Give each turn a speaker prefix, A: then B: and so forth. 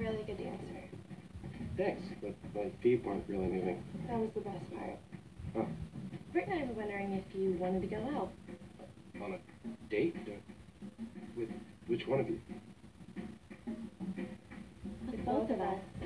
A: really good dancer.
B: Thanks, but my feet weren't really moving.
A: That was the best part.
B: Oh.
A: Britt and I were wondering if you wanted to go out.
B: On a date? With which one of you?
A: With both of us.